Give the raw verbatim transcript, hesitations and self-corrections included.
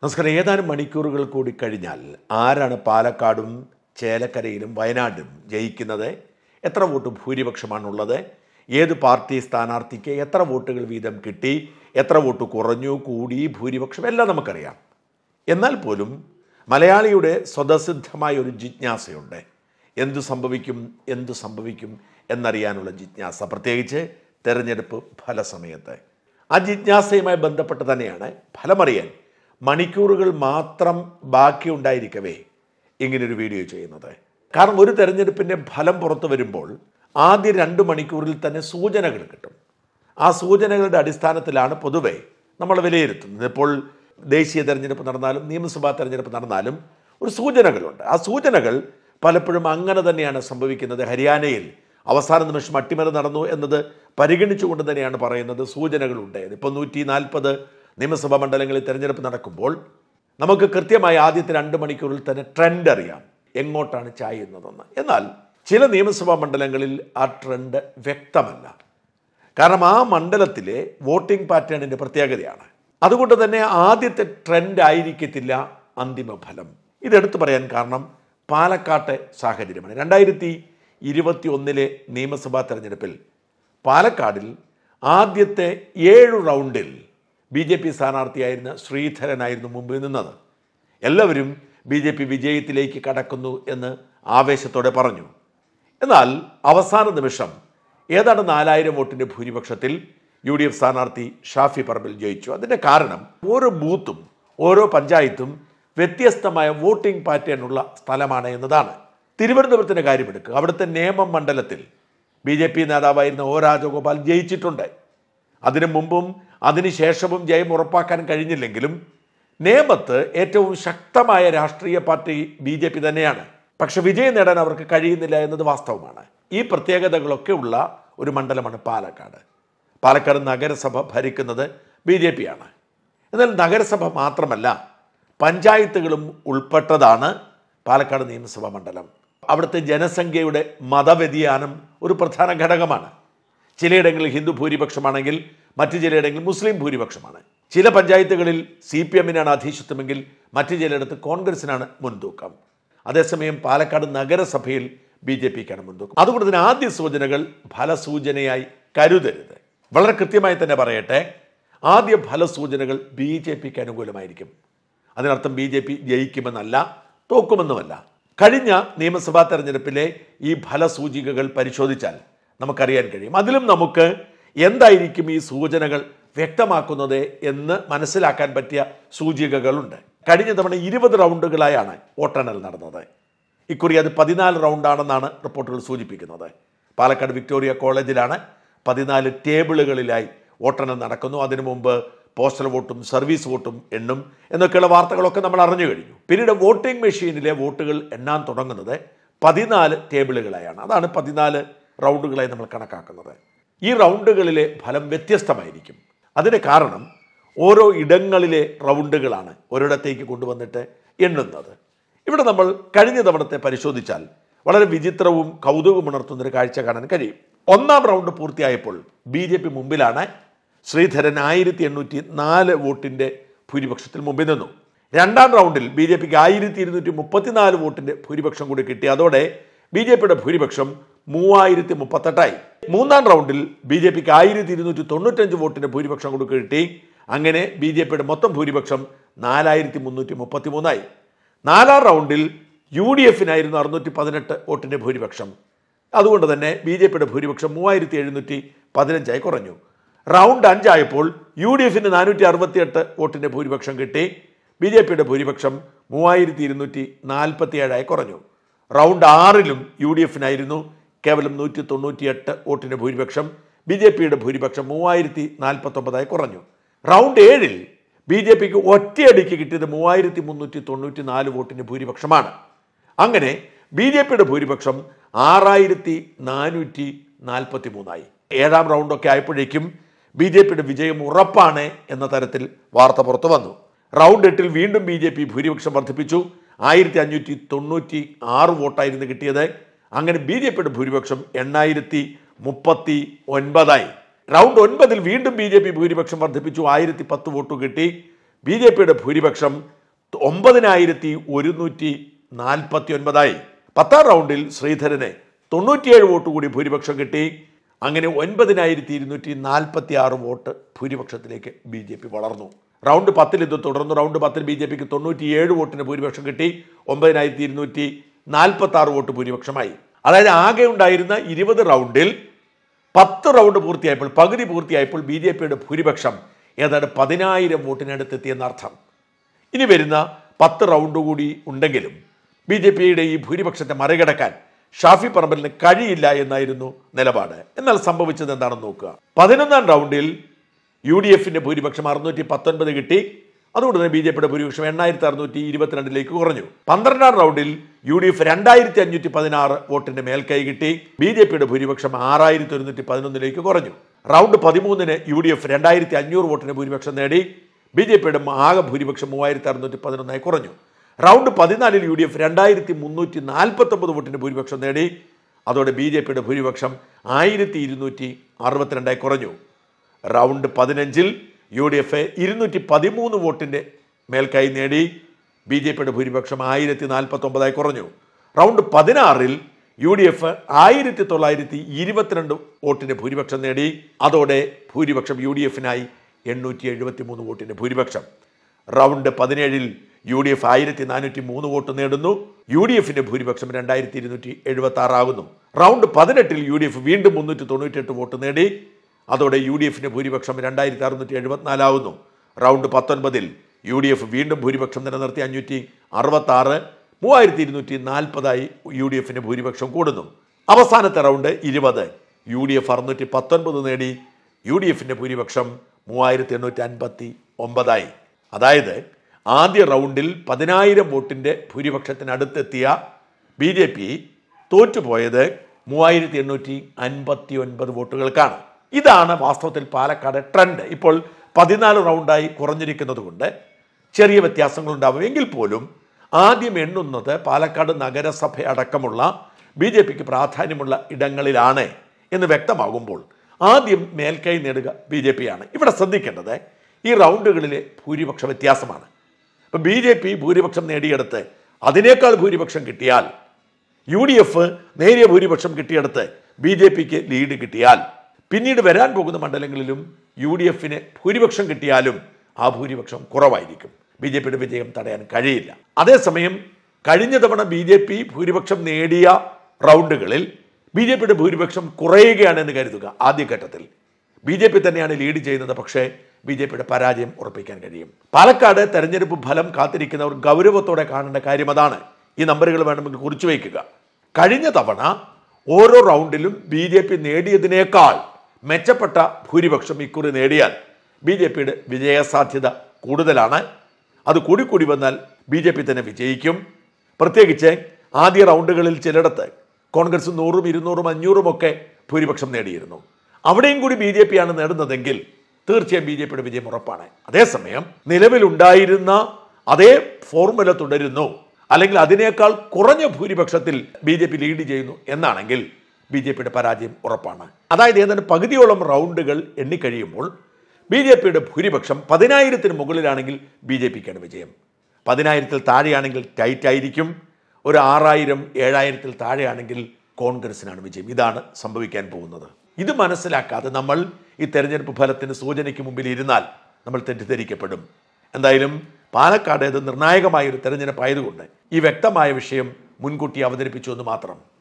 നമസ്കാരം. ഏതാനും മണിക്കൂറുകൾ കൂടി കഴിഞ്ഞാൽ ആരാണ് പാലക്കാടും ചേലക്കരയിലും വയനാടും ജയിക്കുന്നത്, എത്ര വോട്ട് ഭൂരിപക്ഷമാണുള്ളത്, ഏത് പാർട്ടി സ്ഥാനാർത്ഥിക്ക് എത്ര വോട്ടുകൾ വീതം കിട്ടി, എത്ര വോട്ട് കുറഞ്ഞു കൂടി ഭൂരിപക്ഷം എല്ലാം നമുക്കറിയാം. എന്നാൽ പോലും മലയാളിയുടെ സ്വതസിദ്ധമായ ഒരു ജിജ്ഞാസയുണ്ട്. എന്തു സംഭവിക്കും എന്തു സംഭവിക്കും എന്നറിയാനുള്ള ജിജ്ഞാസ, പ്രത്യേകിച്ച് തെരഞ്ഞെടുപ്പ് ഫലസമയത്ത്. ആ ജിജ്ഞാസയുമായി ബന്ധപ്പെട്ട് തന്നെയാണ് ഫലമറിയാൻ മണിക്കൂറുകൾ മാത്രം ബാക്കിയുണ്ടായിരിക്കവേ ഇങ്ങനൊരു വീഡിയോ ചെയ്യുന്നത്. കാരണം ഒരു തെരഞ്ഞെടുപ്പിൻ്റെ ഫലം പുറത്തു വരുമ്പോൾ ആദ്യ രണ്ട് മണിക്കൂറിൽ തന്നെ സൂചനകൾ കിട്ടും. ആ സൂചനകളുടെ അടിസ്ഥാനത്തിലാണ് പൊതുവെ നമ്മൾ വിലയിരുത്തുന്നത്. ഇപ്പോൾ ദേശീയ തെരഞ്ഞെടുപ്പ് നടന്നാലും നിയമസഭാ തെരഞ്ഞെടുപ്പ് നടന്നാലും ഒരു സൂചനകളുണ്ട്. ആ സൂചനകൾ പലപ്പോഴും അങ്ങനെ തന്നെയാണ് സംഭവിക്കുന്നത്. ഹരിയാനയിൽ അവസാന നിമിഷം അട്ടിമറി നടന്നു എന്നത് പരിഗണിച്ചുകൊണ്ട് തന്നെയാണ് പറയുന്നത് സൂചനകളുണ്ട്. ഇപ്പോൾ നൂറ്റി നാൽപ്പത് നിയമസഭാ മണ്ഡലങ്ങളിൽ തെരഞ്ഞെടുപ്പ് നടക്കുമ്പോൾ നമുക്ക് കൃത്യമായി ആദ്യത്തെ രണ്ട് മണിക്കൂറിൽ തന്നെ ട്രെൻഡ് അറിയാം, എങ്ങോട്ടാണ് ചായുന്നതെന്ന്. എന്നാൽ ചില നിയമസഭാ മണ്ഡലങ്ങളിൽ ആ ട്രെൻഡ് വ്യക്തമല്ല. കാരണം ആ മണ്ഡലത്തിലെ വോട്ടിംഗ് പാറ്റേണിൻ്റെ പ്രത്യേകതയാണ്. അതുകൊണ്ട് തന്നെ ആദ്യത്തെ ട്രെൻഡ് ആയിരിക്കത്തില്ല അന്തിമ ഫലം. ഇതെടുത്തു പറയാൻ കാരണം പാലക്കാട്ടെ സാഹചര്യമാണ്. രണ്ടായിരത്തി ഇരുപത്തി ഒന്നിലെ നിയമസഭാ തെരഞ്ഞെടുപ്പിൽ പാലക്കാടിൽ ആദ്യത്തെ ഏഴു റൗണ്ടിൽ ബി ജെ പി സ്ഥാനാർത്ഥിയായിരുന്ന ശ്രീധരനായിരുന്നു മുമ്പിൽ നിന്നത്. എല്ലാവരും ബി ജെ പി വിജയത്തിലേക്ക് കടക്കുന്നു എന്ന് ആവേശത്തോടെ പറഞ്ഞു. എന്നാൽ അവസാന നിമിഷം ഏതാണ്ട് നാലായിരം വോട്ടിൻ്റെ ഭൂരിപക്ഷത്തിൽ യു ഡി എഫ് സ്ഥാനാർത്ഥി ഷാഫി പറമ്പിൽ ജയിച്ചു. അതിൻ്റെ കാരണം ഓരോ ബൂത്തും ഓരോ പഞ്ചായത്തും വ്യത്യസ്തമായ വോട്ടിംഗ് പാറ്റേണുള്ള സ്ഥലമാണ് എന്നതാണ്. തിരുവനന്തപുരത്തിൻ്റെ കാര്യമെടുക്കുക. അവിടുത്തെ നേമം മണ്ഡലത്തിൽ ബി ജെ പി നേതാവായിരുന്ന ഒ രാജഗോപാൽ ജയിച്ചിട്ടുണ്ട്. അതിനു മുമ്പും അതിനുശേഷവും ജയം ഉറപ്പാക്കാൻ കഴിഞ്ഞില്ലെങ്കിലും നേമത്ത് ഏറ്റവും ശക്തമായ രാഷ്ട്രീയ പാർട്ടി ബി ജെ പി തന്നെയാണ്. പക്ഷെ വിജയം നേടാൻ അവർക്ക് കഴിയുന്നില്ല എന്നത് വാസ്തവമാണ്. ഈ പ്രത്യേകതകളൊക്കെ ഉള്ള ഒരു മണ്ഡലമാണ് പാലക്കാട്. പാലക്കാട് നഗരസഭ ഭരിക്കുന്നത് ബി ജെ പി ആണ്. എന്നാൽ നഗരസഭ മാത്രമല്ല, പഞ്ചായത്തുകളും ഉൾപ്പെട്ടതാണ് പാലക്കാട് നിയമസഭാ മണ്ഡലം. അവിടുത്തെ ജനസംഖ്യയുടെ മതവ്യതിയാനം ഒരു പ്രധാന ഘടകമാണ്. ചിലയിടങ്ങളിൽ ഹിന്ദു ഭൂരിപക്ഷമാണെങ്കിൽ മറ്റു ചിലയിടങ്ങളിൽ മുസ്ലിം ഭൂരിപക്ഷമാണ്. ചില പഞ്ചായത്തുകളിൽ സി പി എമ്മിനാണ് അധീശത്വമെങ്കിൽ മറ്റു ചിലയിടത്ത് കോൺഗ്രസിനാണ് മുൻതൂക്കം. അതേസമയം പാലക്കാട് നഗരസഭയിൽ ബി ജെ പിക്കാണ് മുൻതൂക്കം. അതുകൊണ്ട് തന്നെ ആദ്യ സൂചനകൾ ഫലസൂചനയായി കരുതരുത്. വളരെ കൃത്യമായി തന്നെ പറയട്ടെ, ആദ്യ ഫലസൂചനകൾ ബി ജെ പിക്ക് അനുകൂലമായിരിക്കും. അതിനർത്ഥം ബി ജെ പി ജയിക്കുമെന്നല്ല, തോക്കുമെന്നുമല്ല. കഴിഞ്ഞ നിയമസഭാ തെരഞ്ഞെടുപ്പിലെ ഈ ഫലസൂചികകൾ പരിശോധിച്ചാൽ നമുക്കറിയാൻ കഴിയും. അതിലും നമുക്ക് എന്തായിരിക്കും ഈ സൂചനകൾ വ്യക്തമാക്കുന്നത് എന്ന് മനസ്സിലാക്കാൻ പറ്റിയ സൂചികകളുണ്ട്. കഴിഞ്ഞ തവണ ഇരുപത് റൗണ്ടുകളായാണ് വോട്ടെണ്ണൽ നടന്നത്. ഇക്കുറി അത് പതിനാല് റൗണ്ടാണെന്നാണ് റിപ്പോർട്ടുകൾ സൂചിപ്പിക്കുന്നത്. പാലക്കാട് വിക്ടോറിയ കോളേജിലാണ് പതിനാല് ടേബിളുകളിലായി വോട്ടെണ്ണൽ നടക്കുന്നു. അതിനു മുമ്പ് പോസ്റ്റൽ വോട്ടും സർവീസ് വോട്ടും എണ്ണും എന്നൊക്കെയുള്ള വാർത്തകളൊക്കെ നമ്മൾ അറിഞ്ഞു കഴിഞ്ഞു. പിന്നീട് വോട്ടിംഗ് മെഷീനിലെ വോട്ടുകൾ എണ്ണാൻ തുടങ്ങുന്നത് പതിനാല് ടേബിളുകളായാണ്. അതാണ് പതിനാല് റൗണ്ടുകളായി നമ്മൾ കണക്കാക്കുന്നത്. ഈ റൗണ്ടുകളിലെ ഫലം വ്യത്യസ്തമായിരിക്കും. അതിന് കാരണം ഓരോ ഇടങ്ങളിലെ റൗണ്ടുകളാണ് ഒരിടത്തേക്ക് കൊണ്ടുവന്നിട്ട് എണ്ണുന്നത്. ഇവിടെ നമ്മൾ കഴിഞ്ഞ തവണത്തെ പരിശോധിച്ചാൽ വളരെ വിചിത്രവും കൗതുകമുണർത്തുന്നൊരു കാഴ്ച കാണാൻ കഴിയും. ഒന്നാം റൗണ്ട് പൂർത്തിയായപ്പോൾ ബി ജെ പി മുമ്പിലാണ്. ശ്രീധരൻ ആയിരത്തി എണ്ണൂറ്റി നാല് വോട്ടിൻ്റെ ഭൂരിപക്ഷത്തിൽ മുമ്പിൽ നിന്നു. രണ്ടാം റൗണ്ടിൽ ബി ജെ പിക്ക് ആയിരത്തി ഇരുന്നൂറ്റി മുപ്പത്തിനാല് വോട്ടിൻ്റെ ഭൂരിപക്ഷം കൂടി കിട്ടി. അതോടെ ബി ജെ പിയുടെ ഭൂരിപക്ഷം മൂവായിരത്തി മുപ്പത്തെട്ടായി. മൂന്നാം റൗണ്ടിൽ ബി ജെ പിക്ക് ആയിരത്തി ഇരുന്നൂറ്റി തൊണ്ണൂറ്റഞ്ച് വോട്ടിൻ്റെ ഭൂരിപക്ഷം കൂടി കിട്ടി. അങ്ങനെ ബി ജെ പിയുടെ മൊത്തം ഭൂരിപക്ഷം നാലായിരത്തി മുന്നൂറ്റി മുപ്പത്തി മൂന്നായി. നാലാം റൗണ്ടിൽ യു ഡി എഫിനായിരുന്നു അറുന്നൂറ്റി പതിനെട്ട് വോട്ടിൻ്റെ ഭൂരിപക്ഷം. അതുകൊണ്ട് തന്നെ ബി ജെ പിയുടെ ഭൂരിപക്ഷം മൂവായിരത്തി എഴുന്നൂറ്റി പതിനഞ്ചായി കുറഞ്ഞു. റൗണ്ട് അഞ്ചായപ്പോൾ യു ഡി എഫിന് നാനൂറ്റി അറുപത്തി എട്ട് വോട്ടിൻ്റെ ഭൂരിപക്ഷം കിട്ടി. ബി ജെ പിയുടെ ഭൂരിപക്ഷം മൂവായിരത്തി ഇരുന്നൂറ്റി നാൽപ്പത്തി ഏഴായി കുറഞ്ഞു. റൗണ്ട് ആറിലും യു ഡി എഫിനായിരുന്നു കേവലം നൂറ്റി തൊണ്ണൂറ്റി എട്ട് വോട്ടിൻ്റെ ഭൂരിപക്ഷം. ബി ജെ പിയുടെ ഭൂരിപക്ഷം മൂവായിരത്തി നാൽപ്പത്തി ഒമ്പതായി കുറഞ്ഞു. റൗണ്ട് ഏഴിൽ ബി ജെ പിക്ക് ഒറ്റയടിക്ക് കിട്ടിയത് മൂവായിരത്തി മുന്നൂറ്റി തൊണ്ണൂറ്റി നാല് വോട്ടിൻ്റെ ഭൂരിപക്ഷമാണ്. അങ്ങനെ ബി ജെ പിയുടെ ഭൂരിപക്ഷം ആറായിരത്തി നാനൂറ്റി നാൽപ്പത്തി മൂന്നായി. ഏഴാം റൗണ്ടൊക്കെ ആയപ്പോഴേക്കും ബി ജെ പിയുടെ വിജയം ഉറപ്പാണ് എന്ന തരത്തിൽ വാർത്ത പുറത്തു വന്നു. റൗണ്ട് എട്ടിൽ വീണ്ടും ബി ജെ പി ഭൂരിപക്ഷം വർദ്ധിപ്പിച്ചു. ആയിരത്തി അഞ്ഞൂറ്റി തൊണ്ണൂറ്റി ആറ് വോട്ടായിരുന്നു കിട്ടിയത്. അങ്ങനെ ബി ജെ പിയുടെ ഭൂരിപക്ഷം എണ്ണായിരത്തി മുപ്പത്തി ഒൻപതായി. റൗണ്ട് ഒൻപതിൽ വീണ്ടും ബി ജെ പി ഭൂരിപക്ഷം വർദ്ധിപ്പിച്ചു. ആയിരത്തി പത്ത് വോട്ട് കിട്ടി. ബി ജെ പിയുടെ ഭൂരിപക്ഷം ഒമ്പതിനായിരത്തി ഒരുന്നൂറ്റി നാൽപ്പത്തി ഒൻപതായി. പത്താം റൗണ്ടിൽ ശ്രീധരന് തൊണ്ണൂറ്റിയേഴ് വോട്ട് കൂടി ഭൂരിപക്ഷം കിട്ടി. അങ്ങനെ ഒൻപതിനായിരത്തി ഇരുന്നൂറ്റി നാൽപ്പത്തി ആറ് വോട്ട് ഭൂരിപക്ഷത്തിലേക്ക് ബി ജെ പി വളർന്നു. റൗണ്ട് പത്തിൽ ഇത് തുടർന്നു. റൗണ്ട് പത്തിൽ ബി ജെ പിക്ക് തൊണ്ണൂറ്റിയേഴ് വോട്ടിന് ഭൂരിപക്ഷം കിട്ടി. ഒമ്പതിനായിരത്തി ഇരുന്നൂറ്റി നാൽപ്പത്തി ആറ് വോട്ട് ഭൂരിപക്ഷമായി. അതായത് ആകെ ഉണ്ടായിരുന്ന ഇരുപത് റൗണ്ടിൽ പത്ത് റൗണ്ട് പൂർത്തിയായപ്പോൾ, പകുതി പൂർത്തിയായപ്പോൾ ബി ജെ പിയുടെ ഭൂരിപക്ഷം ഏതാണ്ട് പതിനായിരം വോട്ടിനടുത്തെത്തിയെന്നർത്ഥം. ഇനി വരുന്ന പത്ത് റൗണ്ട് കൂടി ഉണ്ടെങ്കിലും ബി ജെ പിയുടെ ഈ ഭൂരിപക്ഷത്തെ മറികടക്കാൻ ഷാഫി പറമ്പലിന് കഴിയില്ല എന്നായിരുന്നു നിലപാട്. എന്നാൽ സംഭവിച്ചത് എന്താണെന്ന് നോക്കുക. പതിനൊന്നാം റൗണ്ടിൽ യു ഡി എഫിന്റെ ഭൂരിപക്ഷം അറുന്നൂറ്റി പത്തൊൻപത് കിട്ടി. അതുകൊണ്ട് തന്നെ ബി ജെ പിയുടെ ഭൂരിപക്ഷം എണ്ണായിരത്തി അറുന്നൂറ്റി ഇരുപത്തിരണ്ടിലേക്ക് കുറഞ്ഞു. പന്ത്രണ്ടാം റൗണ്ടിൽ യു ഡി എഫ് രണ്ടായിരത്തി അഞ്ഞൂറ്റി പതിനാറ് വോട്ടിന്റെ മേൽക്കൈ കിട്ടി. ബി ജെ പിയുടെ ഭൂരിപക്ഷം ആറായിരത്തി ഒരുന്നൂറ്റി പതിനൊന്നിലേക്ക് കുറഞ്ഞു. റൗണ്ട് പതിമൂന്നിന് യു ഡി എഫ് രണ്ടായിരത്തി അഞ്ഞൂറ് വോട്ടിന് ഭൂരിപക്ഷം നേടി. ബി ജെ പിയുടെ ആകെ ഭൂരിപക്ഷം മൂവായിരത്തി അറുന്നൂറ്റി പതിനൊന്നായി കുറഞ്ഞു. റൗണ്ട് പതിനാലിൽ യു ഡി എഫ് രണ്ടായിരത്തി മുന്നൂറ്റി നാൽപ്പത്തി ഒമ്പത് വോട്ടിന് ഭൂരിപക്ഷം നേടി. അതോടെ ബി ജെ പിയുടെ ഭൂരിപക്ഷം ആയിരത്തി ഇരുന്നൂറ്റി അറുപത്തിരണ്ടായി കുറഞ്ഞു. റൗണ്ട് പതിനഞ്ചിൽ യു ഡി എഫ് ഇരുന്നൂറ്റി പതിമൂന്ന് വോട്ടിന്റെ മേൽക്കൈ നേടി. ബി ജെ പിയുടെ ഭൂരിപക്ഷം ആയിരത്തി നാൽപ്പത്തി ഒമ്പതായി കുറഞ്ഞു. റൗണ്ട് പതിനാറിൽ യു ഡി എഫ് ആയിരത്തി തൊള്ളായിരത്തി ഇരുപത്തിരണ്ട് വോട്ടിന്റെ ഭൂരിപക്ഷം നേടി. അതോടെ ഭൂരിപക്ഷം യു ഡി എഫിനായി എണ്ണൂറ്റി എഴുപത്തി മൂന്ന് വോട്ടിന്റെ ഭൂരിപക്ഷം. റൗണ്ട് പതിനേഴിൽ യു ഡി എഫ് ആയിരത്തി നാനൂറ്റി മൂന്ന് വോട്ട് നേടുന്നു. യു ഡി എഫിന്റെ ഭൂരിപക്ഷം രണ്ടായിരത്തി ഇരുന്നൂറ്റി എഴുപത്തി ആറാകുന്നു. റൗണ്ട് പതിനെട്ടിൽ യു ഡി എഫ് വീണ്ടും മുന്നൂറ്റി തൊണ്ണൂറ്റി എട്ട് വോട്ട് നേടി. അതോടെ യു ഡി എഫിന്റെ ഭൂരിപക്ഷം രണ്ടായിരത്തി അറുന്നൂറ്റി എഴുപത്തിനാലാകുന്നു. റൗണ്ട് പത്തൊൻപതിൽ യു ഡി എഫ് വീണ്ടും ഭൂരിപക്ഷം നിലനിർത്തി അഞ്ഞൂറ്റി അറുപത്തി ആറ് മൂവായിരത്തി ഇരുന്നൂറ്റി നാൽപ്പതായി യു ഡി എഫിന്റെ ഭൂരിപക്ഷം കൂടുന്നു. അവസാനത്തെ റൗണ്ട് ഇരുപത് യു ഡി എഫ് അറുന്നൂറ്റി പത്തൊൻപത് നേടി. യു ഡി എഫിന്റെ ഭൂരിപക്ഷം മൂവായിരത്തി എണ്ണൂറ്റി അൻപത്തി ഒമ്പതായി. അതായത് ആദ്യ റൗണ്ടിൽ പതിനായിരം വോട്ടിന്റെ ഭൂരിപക്ഷത്തിനടുത്തെത്തിയ ബി ജെ പി തോറ്റുപോയത് മൂവായിരത്തി എണ്ണൂറ്റി അൻപത്തി ഒൻപത് വോട്ടുകൾക്കാണ്. ഇതാണ് വാസ്തവത്തിൽ പാലക്കാട് ട്രെൻഡ്. ഇപ്പോൾ പതിനാല് റൗണ്ടായി കുറഞ്ഞിരിക്കുന്നത് കൊണ്ട് ചെറിയ വ്യത്യാസങ്ങളുണ്ടാവും. എങ്കിൽ പോലും ആദ്യം എണ്ണുന്നത് പാലക്കാട് നഗരസഭ അടക്കമുള്ള ബി ജെ പിക്ക് പ്രാധാന്യമുള്ള ഇടങ്ങളിലാണ് എന്ന് വ്യക്തമാകുമ്പോൾ ആദ്യം മേൽക്കൈ നേടുക ബി ജെ പി ആണ്. ഇവിടെ ശ്രദ്ധിക്കേണ്ടത് ഈ റൗണ്ടുകളിലെ ഭൂരിപക്ഷ വ്യത്യാസമാണ്. ഇപ്പം ബി ജെ പി ഭൂരിപക്ഷം നേടിയെടുത്ത് അതിനേക്കാൾ ഭൂരിപക്ഷം കിട്ടിയാൽ, യു ഡി എഫ് നേരിയ ഭൂരിപക്ഷം കിട്ടിയെടുത്ത് ബി ജെ പിക്ക് ലീഡ് കിട്ടിയാൽ, പിന്നീട് വരാൻ പോകുന്ന മണ്ഡലങ്ങളിലും യു ഡി എഫിന് ഭൂരിപക്ഷം കിട്ടിയാലും ആ ഭൂരിപക്ഷം കുറവായിരിക്കും. ബി ജെ പിയുടെ വിജയം തടയാൻ കഴിയില്ല. അതേസമയം കഴിഞ്ഞ തവണ ബി ജെ പി ഭൂരിപക്ഷം നേടിയ റൗണ്ടുകളിൽ ബി ജെ പിയുടെ ഭൂരിപക്ഷം കുറയുകയാണെന്ന് കരുതുക. ആദ്യഘട്ടത്തിൽ ബി ജെ പി തന്നെയാണ് ലീഡ് ചെയ്യുന്നത്. പക്ഷേ ബി ജെ പിയുടെ പരാജയം ഉറപ്പിക്കാൻ കഴിയും. പാലക്കാട് തെരഞ്ഞെടുപ്പ് ഫലം കാത്തിരിക്കുന്നവർ ഗൗരവത്തോടെ കാണേണ്ട കാര്യം അതാണ്. ഈ നമ്പറുകൾ വേണമെങ്കിൽ കുറിച്ചു വയ്ക്കുക. കഴിഞ്ഞ തവണ ഓരോ റൗണ്ടിലും ബി ജെ പി നേടിയതിനേക്കാൾ മെച്ചപ്പെട്ട ഭൂരിപക്ഷം ഇക്കുറി നേടിയാൽ ബി ജെ പിയുടെ വിജയസാധ്യത കൂടുതലാണ്. അത് കൂടിക്കൂടി വന്നാൽ ബി ജെ പി തന്നെ വിജയിക്കും. പ്രത്യേകിച്ച് ആദ്യ റൗണ്ടുകളിൽ ചിലയിടത്ത് കോൺഗ്രസ് നൂറും ഇരുന്നൂറും അഞ്ഞൂറും ഒക്കെ ഭൂരിപക്ഷം നേടിയിരുന്നു. അവിടെയും കൂടി ബി ജെ പി ആണ് നേടുന്നതെങ്കിൽ തീർച്ചയായും ബി ജെ പിയുടെ വിജയം ഉറപ്പാണ്. അതേസമയം നിലവിലുണ്ടായിരുന്ന അതേ ഫോർമുല തുടരുന്നു, അല്ലെങ്കിൽ അതിനേക്കാൾ കുറഞ്ഞ ഭൂരിപക്ഷത്തിൽ ബി ജെ പി ലീഡ് ചെയ്യുന്നു എന്നാണെങ്കിൽ ബി ജെ പിയുടെ പരാജയം ഉറപ്പാണ്. അതായത് ഏതാണ്ട് പകുതിയോളം റൗണ്ടുകൾ എണ്ണിക്കഴിയുമ്പോൾ ബി ജെ പിയുടെ ഭൂരിപക്ഷം പതിനായിരത്തിന് മുകളിലാണെങ്കിൽ ബി ജെ പിക്കാണ് വിജയം. പതിനായിരത്തിൽ താഴെയാണെങ്കിൽ ടൈറ്റ് ആയിരിക്കും. ഒരു ആറായിരം ഏഴായിരത്തിൽ താഴെയാണെങ്കിൽ കോൺഗ്രസിനാണ് വിജയം. ഇതാണ് സംഭവിക്കാൻ പോകുന്നത്. ഇത് മനസ്സിലാക്കാതെ നമ്മൾ ഈ തെരഞ്ഞെടുപ്പ് ഫലത്തിന് സൂചനയ്ക്ക് മുമ്പിൽ ഇരുന്നാൽ നമ്മൾ തെറ്റിദ്ധരിക്കപ്പെടും. എന്തായാലും പാലക്കാട് ഇത് നിർണായകമായ ഒരു തെരഞ്ഞെടുപ്പ് ആയതുകൊണ്ട് ഈ വ്യക്തമായ വിഷയം മുൻകൂട്ടി അവതരിപ്പിച്ചു എന്ന് മാത്രം.